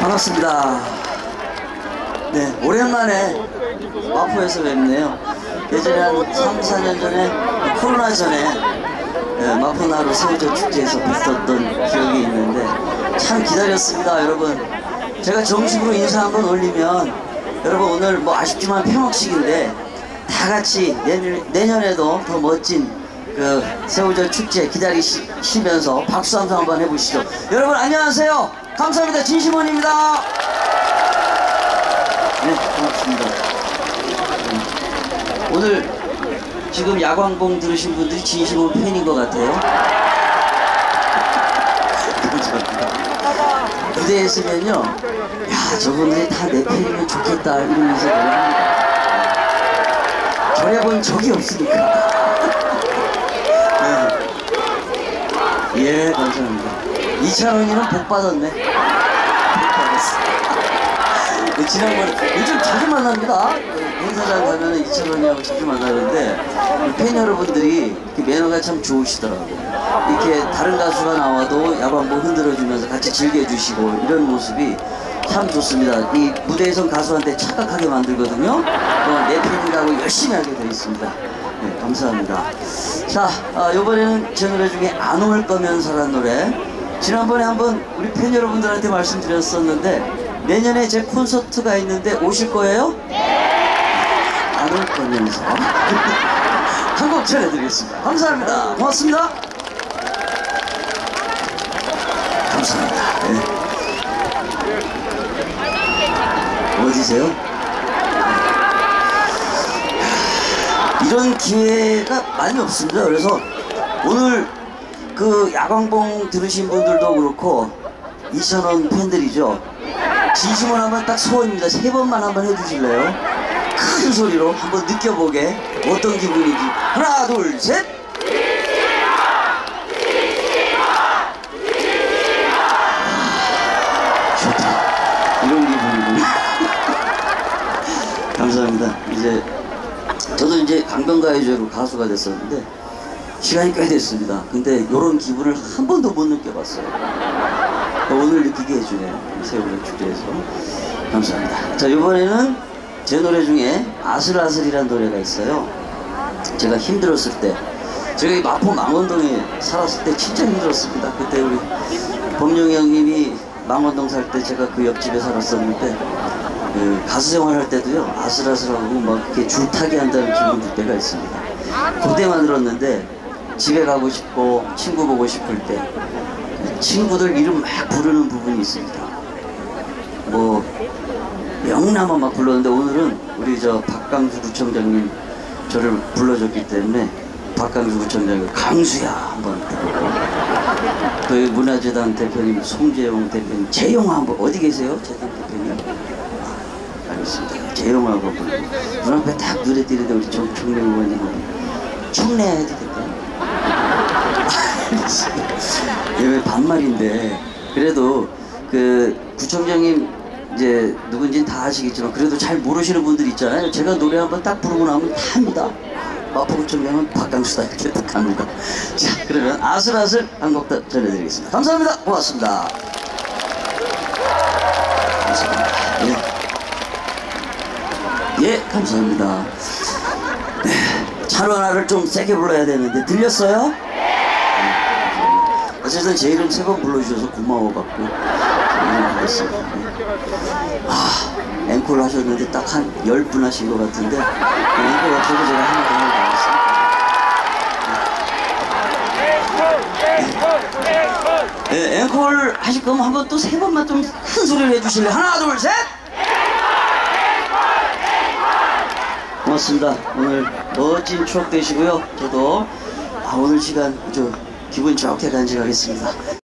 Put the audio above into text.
반갑습니다. 네, 오랜만에 마포에서 뵙네요. 예전에 한 3, 4년 전에 코로나 전에 마포나루 새우젓 축제에서 뵀었던 기억이 있는데 참 기다렸습니다. 여러분, 제가 정식으로 인사 한번 올리면 여러분 오늘 뭐 아쉽지만 폐막식인데 다같이 내년에도 더 멋진 그 새우젓 축제 기다리시면서 박수 한번 해보시죠. 여러분 안녕하세요. 감사합니다. 진심원입니다. 네, 고맙습니다. 오늘 지금 야광봉 들으신 분들이 진심원 팬인 것 같아요. 감사합니다. 무대에 있으면요, 야, 저분들이 다 내 팬이면 좋겠다 이러면서 노래합니다. 저래본 적이 없으니까. 네. 예, 감사합니다. 이찬원이는 복 받았네. 복 받았어. 지난번에 요즘 자주 만납니다. 행사장 가면은 이찬원이하고 자주 만나는데 팬 여러분들이 매너가 참 좋으시더라고요. 이렇게 다른 가수가 나와도 야광봉 흔들어주면서 같이 즐겨주시고 이런 모습이 참 좋습니다. 이 무대에선 가수한테 착각하게 만들거든요. 내 팬이라고 열심히 하게 되어 있습니다. 네, 감사합니다. 자, 이번에는 제 노래 중에 안 올 거면서란 노래, 지난번에 한번 우리 팬 여러분들한테 말씀드렸었는데 내년에 제 콘서트가 있는데 오실 거예요? 네! 안 올 거면서 한 곡 전해드리겠습니다. 감사합니다. 고맙습니다. 감사합니다. 네. 어디세요? 이런 기회가 많이 없습니다. 그래서 오늘 그 야광봉 들으신 분들도 그렇고 이찬원 팬들이죠. 진심원 한번 딱 소원입니다. 3번만 한번 해주실래요? 큰 소리로 한번 느껴보게 어떤 기분인지. 하나, 둘, 셋! 좋다. 이런 기분이군요. 감사합니다. 이제 저도 이제 강변가요제로 가수가 됐었는데 시간이 꽤 됐습니다. 근데 이런 기분을 한 번도 못 느껴봤어요. 오늘 느끼게 해주네요. 새우젓 축제에서. 감사합니다. 자, 이번에는 제 노래 중에 아슬아슬이라는 노래가 있어요. 제가 힘들었을 때, 제가 이 마포 망원동에 살았을 때 진짜 힘들었습니다. 그때 우리 범용이 형님이 망원동 살 때 제가 그 옆집에 살았었는데 그 가수 생활할 때도요, 아슬아슬하고 막 이렇게 줄타기 한다는 기분 들 때가 있습니다. 그때만 들었는데 집에 가고 싶고 친구 보고 싶을 때 친구들 이름 막 부르는 부분이 있습니다. 뭐 명나만 막 불렀는데 오늘은 우리 저 박강수 구청장님 저를 불러줬기 때문에 박강수 구청장님 강수야 한번 부르고, 또 문화재단 대표님 송재용 대표님, 재용 한번, 어디 계세요? 재용 대표님? 알겠습니다. 재용하고 부르고, 눈앞에 딱 눈에 띄는데 우리 총래 의원님 총래 해도 될까요? 왜 반말인데, 그래도 그 구청장님 이제 누군지는 다 아시겠지만 그래도 잘 모르시는 분들 있잖아요. 제가 노래 한번 딱 부르고 나면 다 합니다. 마포구청장은 박강수다 이렇게 딱 합니다. 자, 그러면 아슬아슬 한 곡 더 전해드리겠습니다. 감사합니다. 고맙습니다. 감사합니다. 예, 예, 감사합니다. 네, 찬원아를 좀 세게 불러야 되는데 들렸어요? 어쨌든 제 이름 3번 불러주셔서 고마워갖고 하겠습니다. 아, 앵콜 하셨는데 딱 한 10분 하신 것 같은데 앵콜 없어도 제가 하나 더 하겠습니다. 네, 앵콜 하실 거면 한번 또 3번만 좀 큰 소리를 해주실래요? 하나, 둘, 셋! 고맙습니다. 오늘 멋진 추억 되시고요. 저도 오늘 시간 좀 기분 좋게 간직하겠습니다.